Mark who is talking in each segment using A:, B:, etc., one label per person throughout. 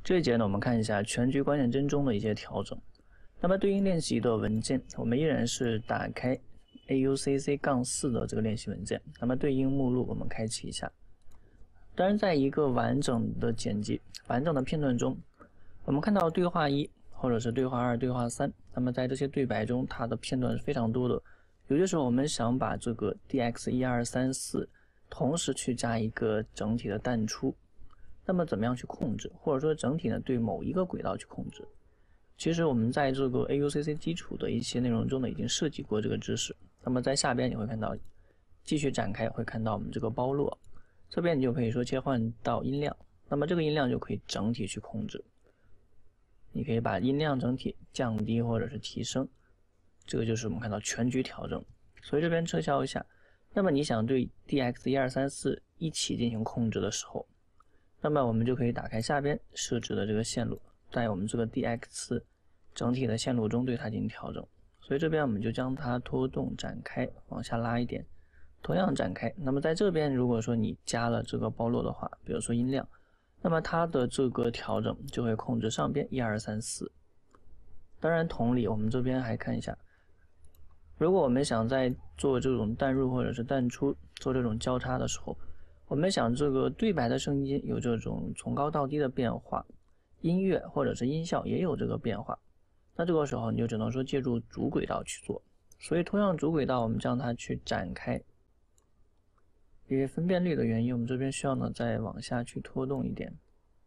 A: 这一节呢，我们看一下全局关键帧中的一些调整。那么对应练习的文件，我们依然是打开 AUCC-4 的这个练习文件。那么对应目录我们开启一下。当然，在一个完整的剪辑、完整的片段中，我们看到对话1或者是对话2、对话3。那么在这些对白中，它的片段是非常多的。有些时候我们想把这个 DX1234 同时去加一个整体的淡出。那么怎么样去控制，或者说整体呢对某一个轨道去控制？其实我们在这个 AUCC 基础的一些内容中呢已经涉及过这个知识。那么在下边你会看到，继续展开会看到我们这个包络，这边你就可以说切换到音量，那么这个音量就可以整体去控制。你可以把音量整体降低或者是提升，这个就是我们看到全局调整。所以这边撤销一下。那么你想对 DX1234 一起进行控制的时候，那么我们就可以打开下边设置的这个线路，在我们这个 DX 整体的线路中对它进行调整。所以这边我们就将它拖动展开，往下拉一点，同样展开。那么在这边如果说你加了这个包络的话，比如说音量，那么它的这个调整就会控制上边1234。当然同理，我们这边还看一下，如果我们想在做这种淡入或者是淡出，做这种交叉的时候，我们想这个对白的声音有这种从高到低的变化，音乐或者是音效也有这个变化，那这个时候你就只能说借助主轨道去做。所以同样主轨道我们将它去展开，因为分辨率的原因，我们这边需要呢再往下去拖动一点。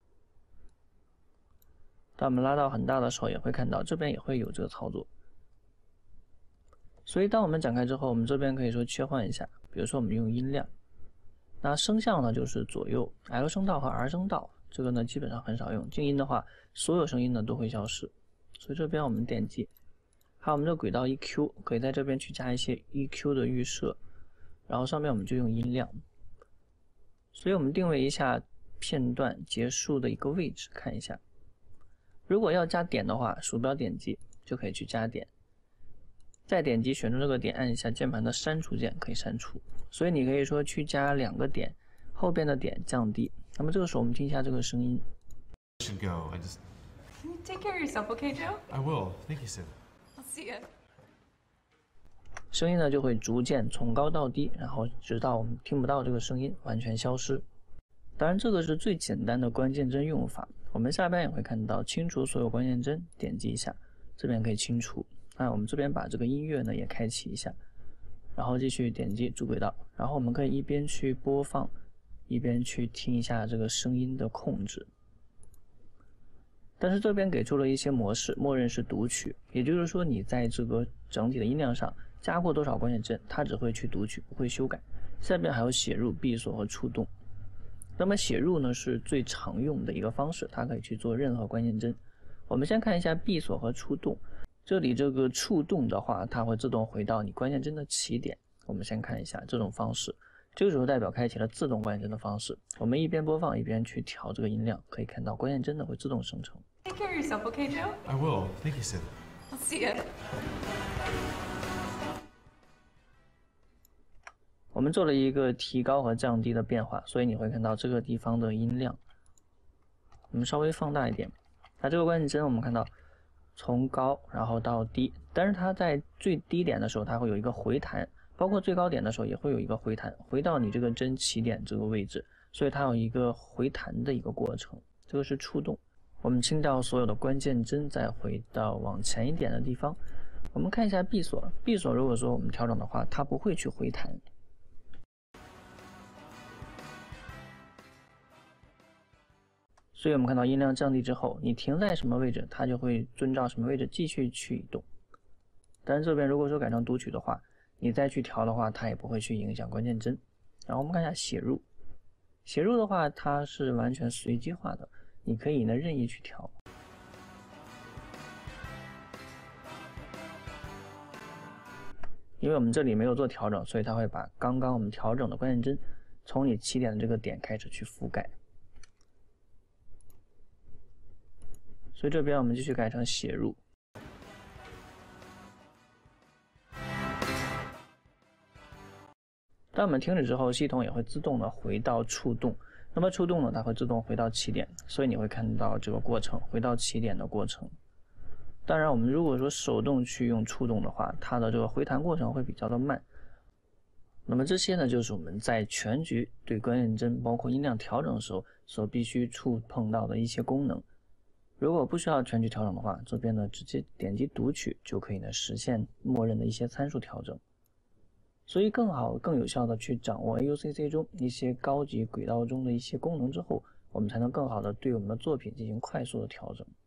A: 当我们拉到很大的时候，也会看到这边也会有这个操作。所以当我们展开之后，我们这边可以说切换一下，比如说我们用音量。那声效呢就是左右 L 声道和 R 声道，这个呢基本上很少用。静音的话，所有声音呢都会消失。所以这边我们点击，还有我们的轨道 EQ， 可以在这边去加一些 EQ 的预设，然后上面我们就用音量。所以我们定位一下片段结束的一个位置，看一下。如果要加点的话，鼠标点击就可以去加点。再点击选中这个点，按一下键盘的删除键可以删除。所以你可以说去加2个点，后边的点降低。那么这个时候我们听一下这个声音。
B: Should go. I just.
C: Can you take care of yourself, okay, Joe?
B: I will. Thank you, Sid.
C: I'll see you.
A: 声音呢就会逐渐从高到低，然后直到我们听不到这个声音完全消失。当然这个是最简单的关键帧用法。我们下边也会看到清除所有关键帧，点击一下，这边可以清除。那我们这边把这个音乐呢也开启一下，然后继续点击主轨道，然后我们可以一边去播放，一边去听一下这个声音的控制。但是这边给出了一些模式，默认是读取，也就是说你在这个整体的音量上加过多少关键帧，它只会去读取，不会修改。下边还有写入、闭锁和触动。那么写入呢是最常用的一个方式，它可以去做任何关键帧。我们先看一下闭锁和触动。这里这个触动的话，它会自动回到你关键帧的起点。我们先看一下这种方式，这个时候代表开启了自动关键帧的方式。我们一边播放一边去调这个音量，可以看到关键帧呢会自动生成。
C: Take care of yourself, okay, Joe?
B: I will. Thank you, Sid.
C: I'll see you.
A: 我们做了一个提高和降低的变化，所以你会看到这个地方的音量。我们稍微放大一点，那这个关键帧我们看到从高然后到低，但是它在最低点的时候它会有一个回弹，包括最高点的时候也会有一个回弹，回到你这个帧起点这个位置，所以它有一个回弹的一个过程。这个是触动。我们清掉所有的关键帧，再回到往前一点的地方，我们看一下闭锁。闭锁如果说我们调整的话，它不会去回弹。所以我们看到音量降低之后，你停在什么位置，它就会遵照什么位置继续去移动。但是这边如果说改成读取的话，你再去调的话，它也不会去影响关键帧。然后我们看一下写入。写入的话，它是完全随机化的，你可以呢任意去调。因为我们这里没有做调整，所以它会把刚刚我们调整的关键帧从你起点的这个点开始去覆盖。所以这边我们继续改成写入。当我们停止之后，系统也会自动的回到触动， 那么触动呢，它会自动回到起点，所以你会看到这个过程回到起点的过程。当然，我们如果说手动去用触动的话，它的这个回弹过程会比较的慢。那么这些呢，就是我们在全局对关键帧包括音量调整的时候所必须触碰到的一些功能。如果不需要全局调整的话，这边呢直接点击读取就可以呢实现默认的一些参数调整。所以更好更有效的去掌握 AUCC 中一些高级轨道中的一些功能之后，我们才能更好的对我们的作品进行快速的调整。